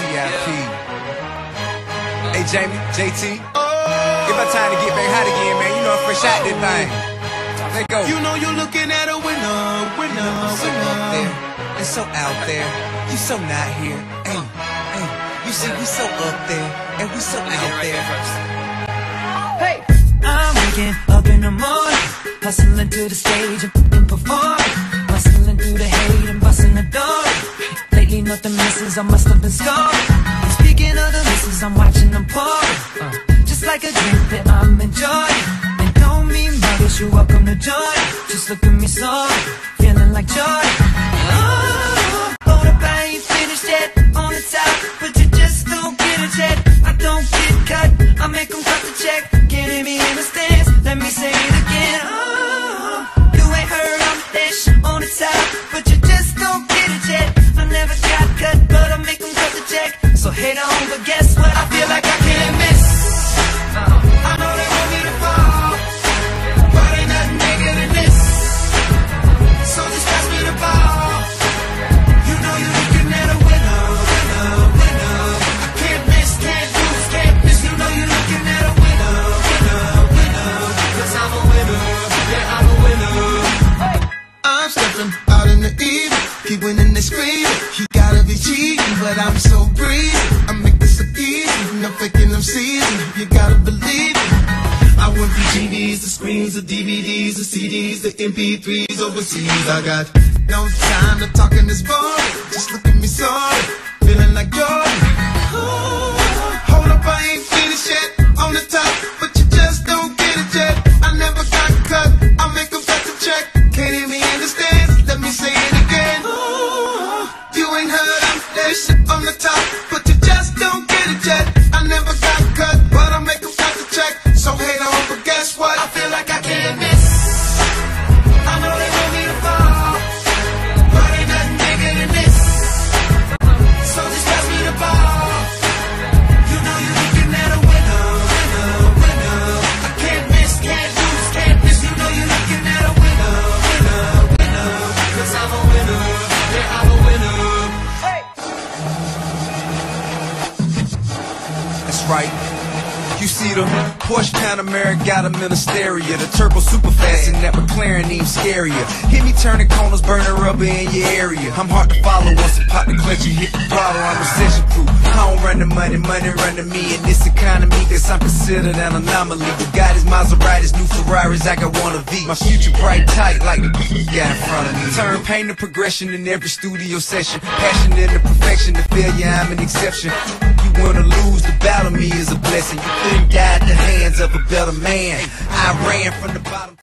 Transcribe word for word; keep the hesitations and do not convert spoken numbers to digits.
I P. Hey Jamie, J T, give my time to get back hot again, man. You know I'm fresh out this thing. Let's go. You know you're looking at a winner, winner, I'm so winner. up there and so out there. You so not here. Hey, hey. You see, we so up there and we so out there. Hey, I'm waking up in the morning, hustling to the stage and performing, hustling through the hate and busting the door. Lately nothing misses, I must have been scoring. And speaking of the misses, I'm watching them pouring, uh, just like a drink that I'm enjoying. And don't mean muggers, you're welcome to join. Just look at me sorry, feeling like joy. Oh, hold up, I ain't finished yet. On the top, but you just don't get it yet. I don't get cut, I make them cut the check. Can't hear me in the stands, let me say it again. Oh, you ain't heard I'm fish on the top, but you just don't get it yet. I never got cut, but I make them cut the check. So hate on, but guess what? I feel like I can't miss. I know they want me to fall, but ain't nothing bigger than this. So just pass me the ball. You know you're looking at a winner, winner, winner. I can't miss, can't lose, can't miss. You know you're looking at a winner, winner, winner. Cause I'm a winner, yeah, I'm a winner. I'm stepping out in the evening, keep winning and screaming. You gotta be cheating, but I'm so breezy. I make this so easy, no faking, I'm seasoned. You gotta believe it. I went from G Ds to screens to D V Ds to C Ds to M P threes overseas. I got no time to talk in this boring. Just look at me sorry, feeling like Jordan. Hold up, I ain't finished yet. On the top, but you just don't get it yet. I never got cut, I make them cut the check. Can't hear me in the stands, let me say it again. You ain't heard I'm this on the top, but you just don't get it yet. I never got cut, but I make them cut the check. So hate on, but guess what? I feel like I can't miss. I know they want me to fall, but ain't nothing bigger than this. So just pass me the ball. You know you're looking at a winner, winner, winner. I can't miss, can't lose, can't miss. You know you're looking at a winner, winner, winner. Cause I'm a winner, yeah, I'm a winner. That's right. You see the Porsche Panamera got them in a stereo. The turbo super fast and that McLaren even scarier. Hit me turning corners, burning rubber in your area. I'm hard to follow once I pop the clutch and hit the throttle. I'm recession proof. I don't run the money, money run to me. In this economy, guess I'm considered an anomaly. Bugattis, Maseratis, new Ferraris, I got one of these. My future bright tight like the you got in front of me. Turn pain to progression in every studio session. Passion into perfection, to failure I'm an exception. You wanna lose, the battle me is a blessing. You couldn't die at the hands of a better man. I ran from the bottom.